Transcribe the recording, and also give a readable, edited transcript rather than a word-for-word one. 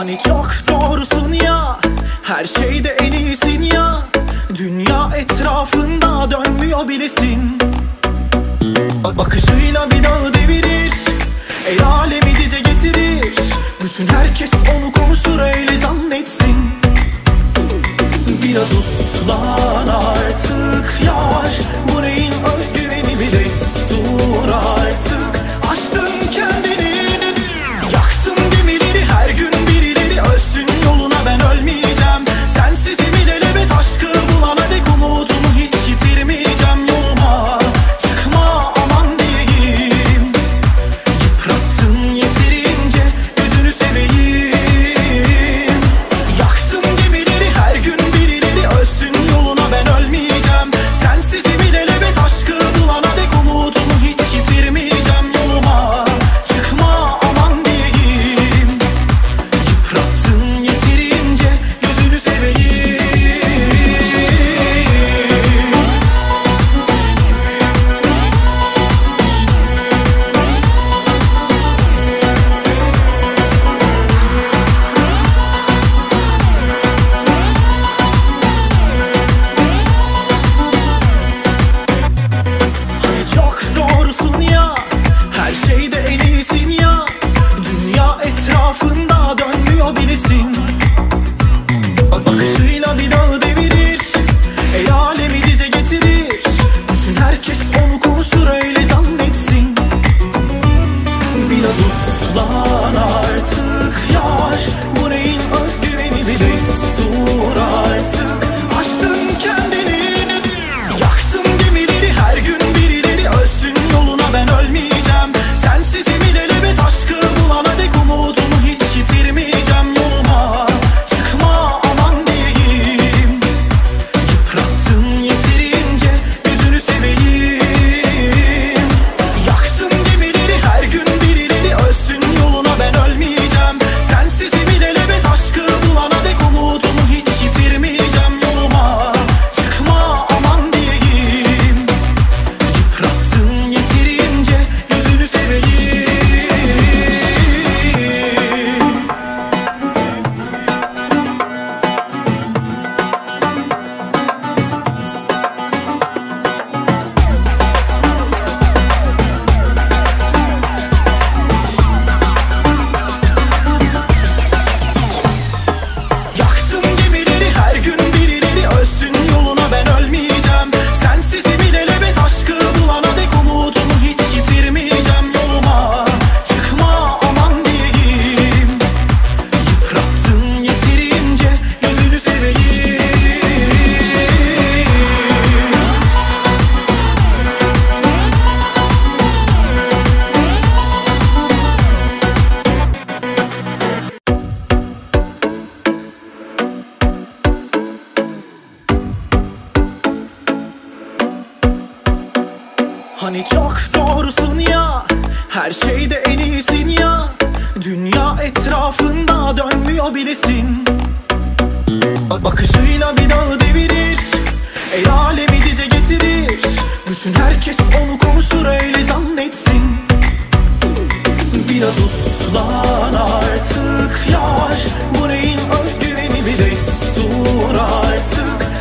Hani çok doğrusun ya, her şeyde en iyisin ya. Dünya etrafında dönmüyor bilesin. Bakışıyla bir dağı devirir, el alemi dize getirir. Bütün herkes onu konuşur, öyle zannetsin. Biraz uslan artık yar, bu neyin özgüveni, bir destur artık. Açtın kendini, yaktın gemileri, her gün birileri ölsün yoluna, ben ölmeyeceğim. Sensizim ilelebet, aşkı bulana dek umudumu hiç yitirmeyeceğim. Yoluma çıkma aman diyeyim, yıprattın yeterince, gözünü seveyim. Yaktın gemileri, her gün birileri ölsün yoluna, ben ölmeyeceğim. Sensizim ilelebet, aşkı bulana dek umudumu hiç yitirmeyeceğim. Yoluma çıkma aman diyeyim, yıprattın yeterince, gözünü seveyim. Hani çok doğrusun ya, her şeyde en iyisin ya. Dünya etrafında dönmüyor bilesin. Bakışıyla bir dağı devirir, el alemi dize getirir. Bütün herkes onu konuşur, öyle zannetsin. Biraz uslan artık yar, bu neyin özgüveni, bir destur artık. Açtın kendini, yaktın gemileri, her gün birileri ölsün yoluna, ben ölmeyeceğim. Sensizim ilelebet, aşkı bulana dek umudumu hiç yitirmeyeceğim. Yoluma çıkma aman diyeyim, yıprattın yeterince, gözünü seveyim. Yaktın gemileri, her gün birileri ölsün yoluna, ben ölmeyeceğim. Sensizim ilelebet, aşkı bulana dek umudumu hiç yitirmeyeceğim. Yoluma çıkma aman diyeyim, yıprattın yeterince, gözünü seveyim. Yaktın gemileri, her gün birileri ölsün yoluna, ben ölmeyeceğim. Sensizim ilelebet, aşkı bulana dek umudumu hiç yitirmeyeceğim. Yoluma çıkma aman diyeyim, yıprattın yeterince, gözünü seveyim. Hani çok doğrusun ya, her şeyde en iyisin ya. Dünya etrafında dönmüyor bilesin. Bakışıyla bir dağı devirir, el alemi dize getirir. Bütün herkes onu konuşur, öyle zannetsin. Biraz uslan artık yar, bu neyin özgüveni, bir destur artık.